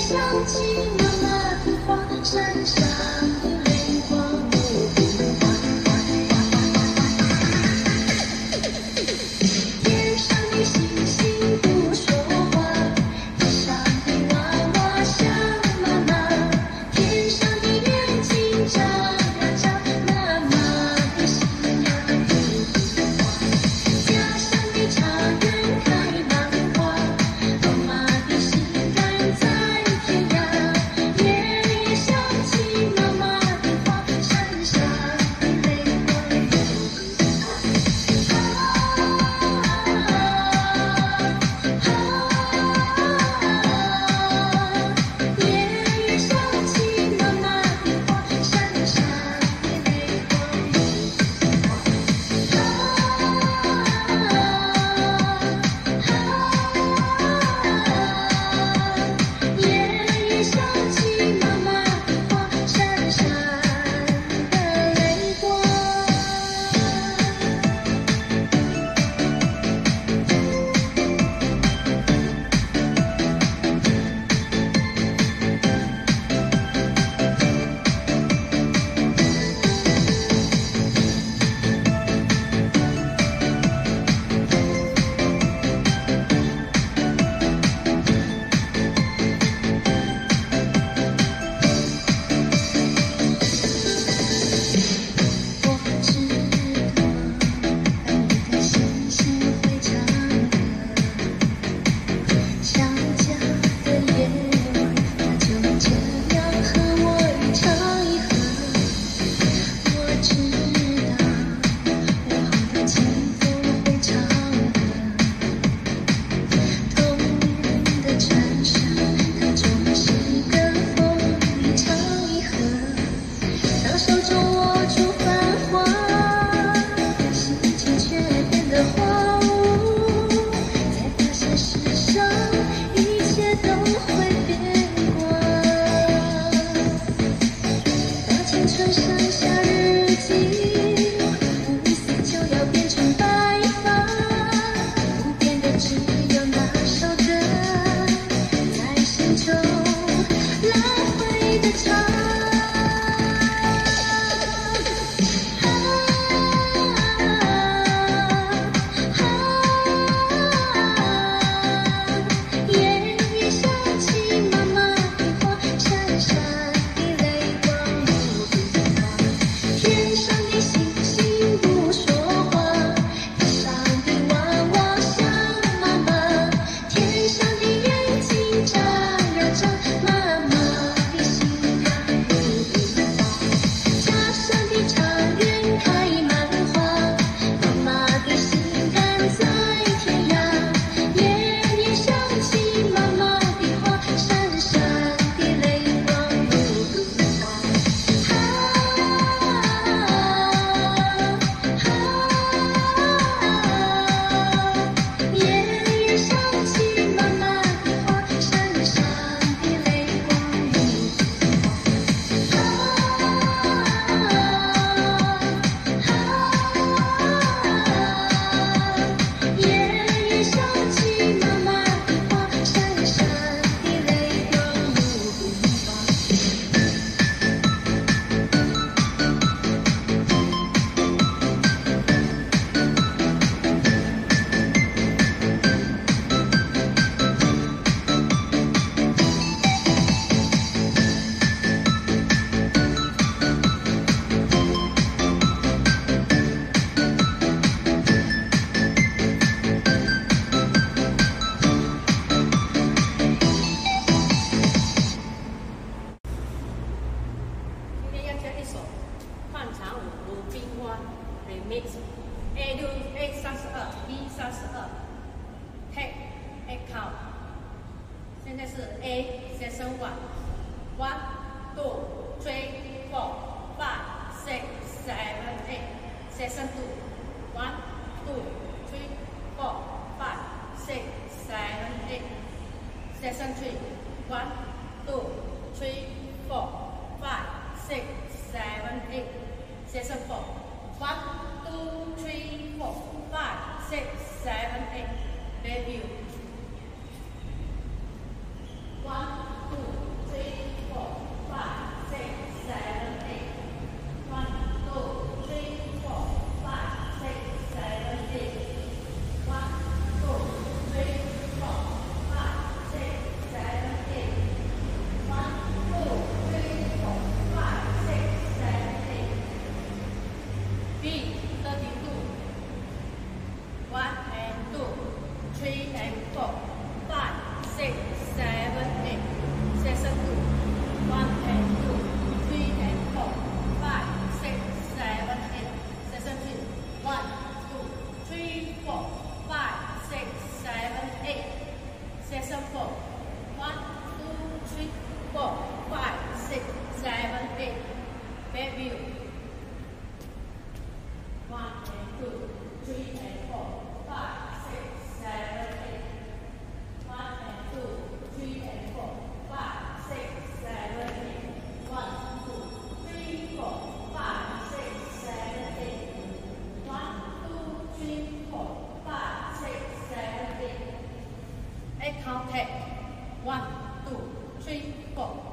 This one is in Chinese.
想起妈妈的话，闪闪的泪光不平凡。天上的星星不说话，地上的娃娃想妈妈，天上的眼睛眨呀眨，妈妈的心呀不听话。家乡的茶园开满花，妈妈的心甘在天涯。夜夜想起妈妈的话，闪闪的泪光不平夜夜想起妈妈的话，闪闪的泪光不夜夜想起妈妈的话，闪闪的泪光。我知道，当一颗星星会唱歌，想家的夜晚，它就这样和我一唱一和。我知道，午后的清风会唱歌，童年的传说，它总是跟风一唱一和。当手中握住繁华，心情却变得荒芜，才发现世上一切都会变过。当青春剩下日记，乌丝就要变成白发，不变的只有那首歌，在心中来回的唱。夜夜想起妈妈的话，闪闪的泪光不平凡。天上的星星不说话，地上的娃娃想妈妈，天上的眼睛眨呀眨，妈妈的心呀不平凡。家乡的茶园开满花，妈妈的心甘在天涯。夜夜想起妈妈的话，闪闪的泪光不平凡。夜夜想起妈妈的话，闪闪的泪光不平凡。夜夜想起妈妈的话，闪闪的泪光不平凡。 今天要教一首《漫长舞如冰花》Remix A32B32 Take A Count。现在是 A Section 1 2 3 4 5 6 7 8 Section 2 1 2 3 4 5 6 7 8 Section 3 1 2 3 4 5 6 7 8 Section 4 1 2 3 4 5 6 7 8 Review 1 2 3 4